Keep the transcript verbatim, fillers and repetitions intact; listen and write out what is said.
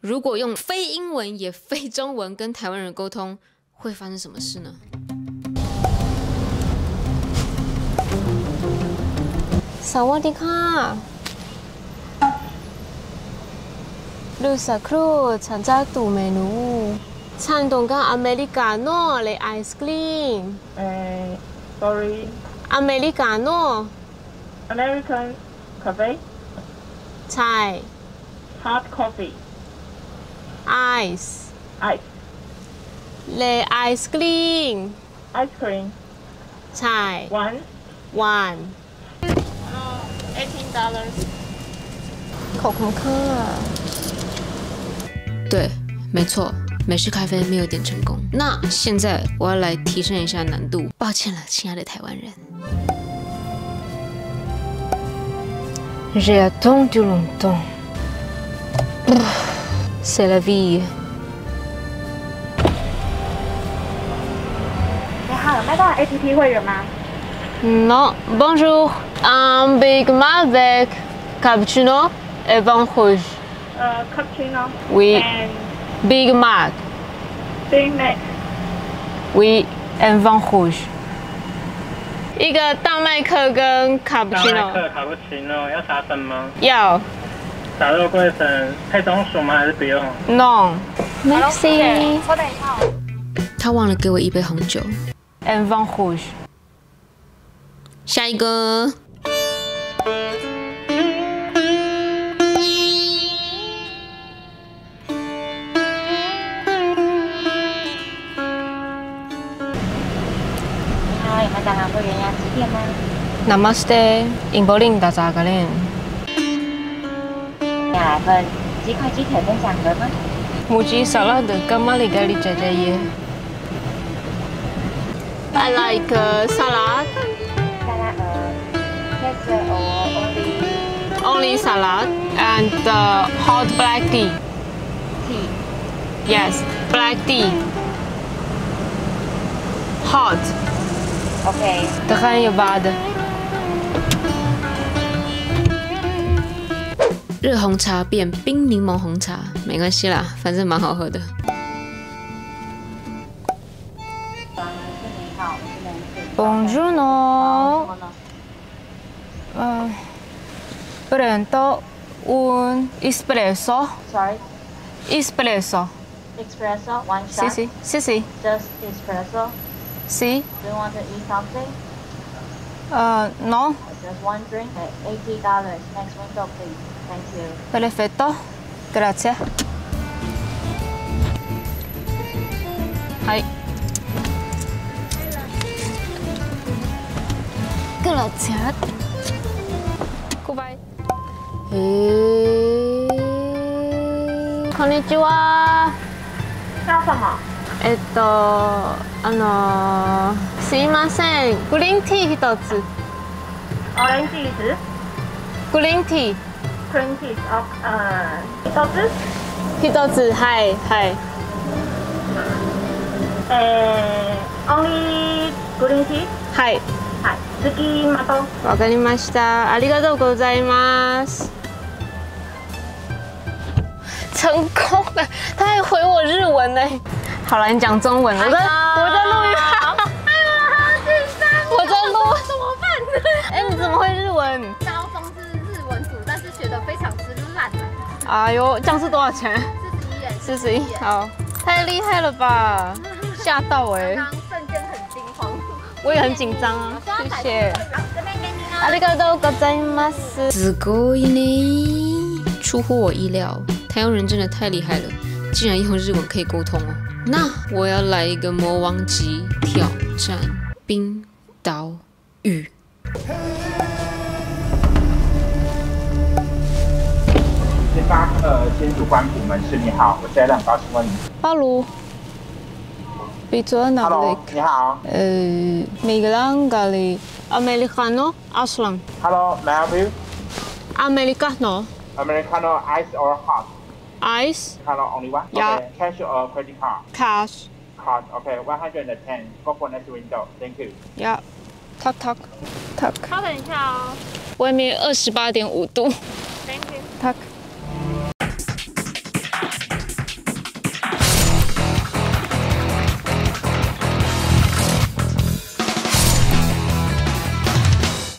如果用非英文也非中文跟台湾人沟通，会发生什么事呢？สวัสดีค่ะรู้สักครู่ฉันจะดูเมนูฉันต้องการอเมริกาโน่และไอศกรีมเอ่อ sorry อเมริกาโน่ American cafe ใช่ hot coffee ไอซ์ ice และไอศกรีม ice cream ใช่ one one eighteen dollars ขอบคุณค่ะ对，没错，美式咖啡没有点成功。那现在我要来提升一下难度，抱歉了，亲爱的台湾人。J'ai attendu longtemps. C'est la vie. 你好，有麦当劳 A P P 会员吗 Non, bonjour. Un Big Mac avec cappuccino et vin rouge. 呃 cappuccino Oui. and Big Mac. Big Mac Oui, and vin rouge. 一个大麦克跟卡布奇诺。 大麦克卡布奇诺要撒粉吗？ 要。 打肉桂粉配松鼠吗？还是不用 ？No. Merci. 稍等一下哦。 他忘了给我一杯红酒。And vin rouge. 下一个。 有麦当劳会员要几点吗 Namaste, 인버링 다자가렌. 要来份鸡块鸡腿分享盒吗 무지 salad 까말리가리 자자예. I like uh, salad. 沙拉呃 pizza or only Only salad and uh, hot black tea. tea Yes, black tea. Hot. OK Такая вода. 热红茶变冰柠檬红茶，没关系啦，反正蛮好喝的。Buongiorno. Uh, prendo un espresso. Sorry Espresso. espresso one Sì, shot sì, sì, sì. just espresso Sì. do you want to eat something Uh, no. just one drink at eighty dollars next window please thank you Perfetto. Grazie. はい。Grazie. Goodbye. へー。こんにちは。 叫什么えっと、あのー、すいません。グリーンティー一つ。 orange juice グリーンティー cream cheese 哦呃一つ一つ。はい、はい。 えー only green tea はい。 はい次またわかりました。ありがとうございます。成功了，他还回我日文呢。好了，你讲中文，我在我在录音。哎呀，好紧张！我在录，怎么办？哎，你怎么会日文？ 高中是日文组，但是学的非常之烂啊。 哎呦，这样是多少钱？ 四十一元。 四十一，好，太厉害了吧！吓到哎、 刚刚瞬间很惊慌。 我也很紧张啊。谢谢。 这边给你ありがとうございます。すごいね，出乎我意料，台湾人真的太厉害了，竟然用日文可以沟通哦。那我要来一个魔王级挑战冰岛语。 星巴克新主关埔门市，你好，我现在很高兴问你。 哈喽，比作哪里 Hello， 你好。 呃，米格兰咖喱，Americano aslan。 Hello，may I help you? Americano Americano ice or hot? ice Hello, only one. Yeah. Okay. Cash or credit card? cash Card. Okay, one hundred and ten. Go for next window. Thank you. yeah talk talk talk。 稍等一下哦。 外面二十八点五度。